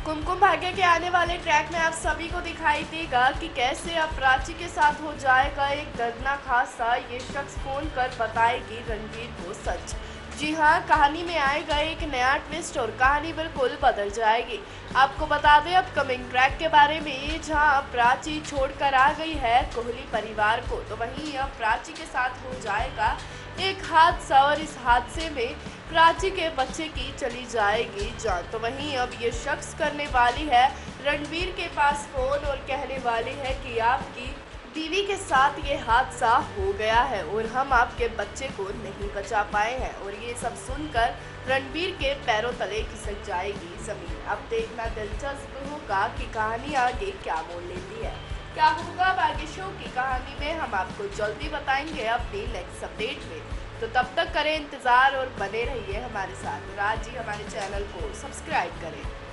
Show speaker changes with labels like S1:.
S1: कुमकुम भाग्य के आने वाले ट्रैक में आप सभी को दिखाई देगा कि कैसे अब प्राची के साथ हो जाएगा एक दर्दनाक हादसा। ये शख्स फोन कर बताएगी रणवीर को सच। जी हाँ, कहानी में आएगा एक नया ट्विस्ट और कहानी बिल्कुल बदल जाएगी। आपको बता दें अपकमिंग ट्रैक के बारे में, जहां प्राची छोड़कर आ गई है कोहली परिवार को, तो वहीं अब प्राची के साथ हो जाएगा एक हादसा और इस हादसे में प्राची के बच्चे की चली जाएगी जान। तो वहीं अब ये शख्स करने वाली है रणवीर के पास फोन और कहने वाली है कि आपकी बीवी के साथ ये हादसा हो गया है और हम आपके बच्चे को नहीं बचा पाए हैं। और ये सब सुनकर रणवीर के पैरों तले खिसक जाएगी जमीन। अब देखना दिलचस्प होगा कि कहानी आगे क्या मोड़ लेती है। क्या होगा अब आगे शो की कहानी में, हम आपको जल्दी बताएंगे अपनी नेक्स्ट अपडेट में। तो तब तक करें इंतज़ार और बने रहिए हमारे साथ और आज ही हमारे चैनल को सब्सक्राइब करें।